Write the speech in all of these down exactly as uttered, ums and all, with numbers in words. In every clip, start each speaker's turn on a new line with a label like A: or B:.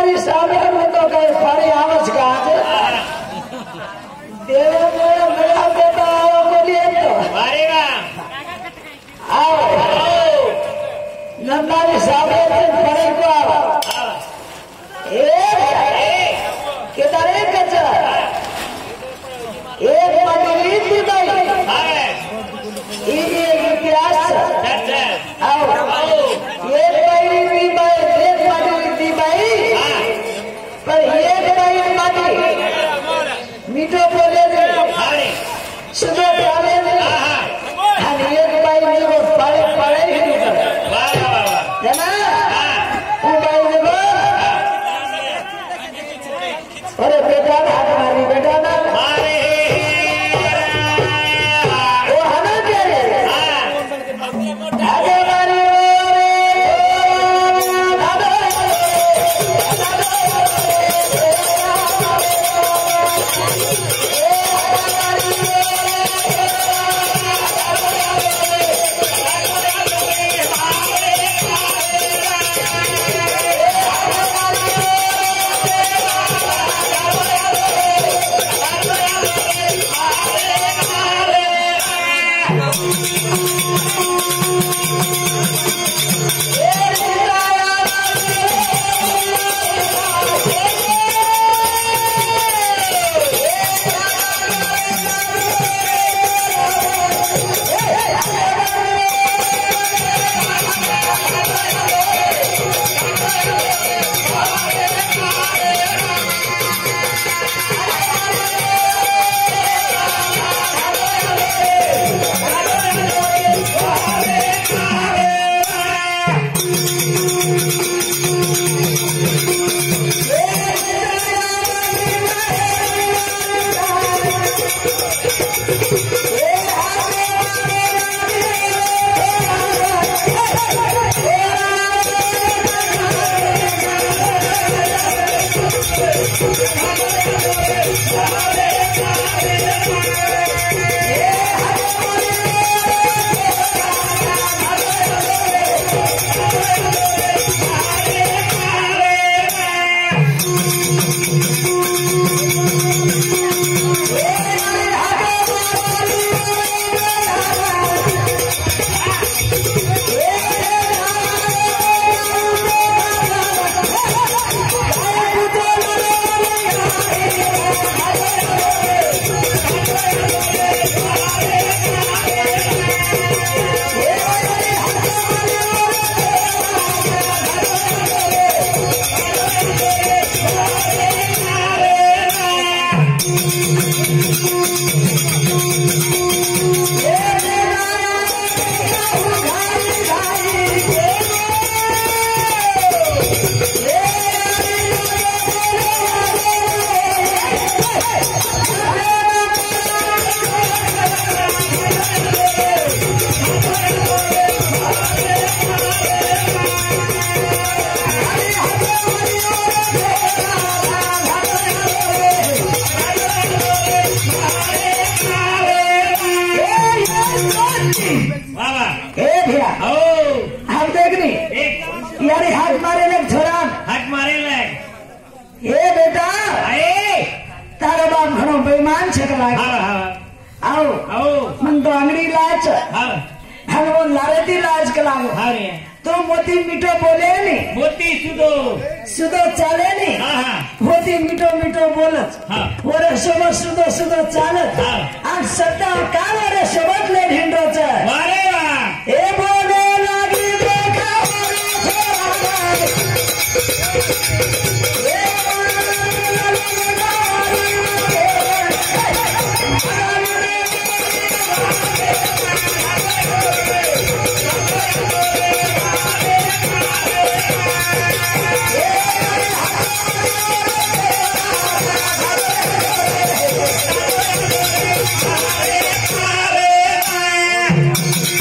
A: नंदारी सामने में तो कहे फड़ी आवाज का आज देव मेरा मेरा बेटा आओ बोलिए तो
B: मारेगा
A: आओ नंदारी सामने में फड़ी को आओ एक किधर एक कच्चा एक मजूरी थी भाई ये इतिहास आओ एक भाई थी भाई एक मजूरी थी भाई पर एक भाई मजूरी मीठो बोले सुबह डाले और एक भाई जो पढ़े पढ़े ही नहीं करते है ना वो भाई जो अरे बेटा ना हमारी बेटा ना वो हमें क्या है आगे हमारी तो मोती मीठो बोले नहीं
B: मोती सुदो
A: सुदो चाले नहीं मोती मीठो मीठो बोलत और शब्द सुदो सुदो चालत आज सत्ता काल और शब्द ले ढिंडो च
B: वारे वाह
A: ए बोले लागी देखा
B: Hare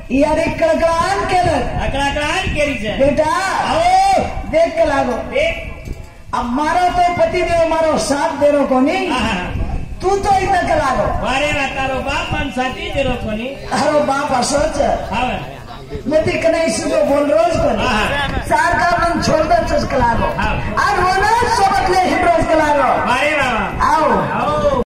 A: यार एक कड़कड़ाहट केलं
B: अकड़ाकड़ाहट केली છે
A: बेटा
B: आओ
A: देख के लागो
B: देख
A: अब मारो तो पति देव मारो साथ दे रो कोनी
B: आहा
A: तू तो इतना के लागो
B: वारे वा तारो बाप मन साथी देरो कोनी
A: अरे बाप असोच
B: हावे
A: मैं तो कने इसको बोल रोज कोनी
B: आहा
A: सार का मन छोड़ दे चस के लागो
B: हाँ।
A: और वो ना सब अगले हिट रोज के लागो
B: वारे वा
A: आओ
B: आओ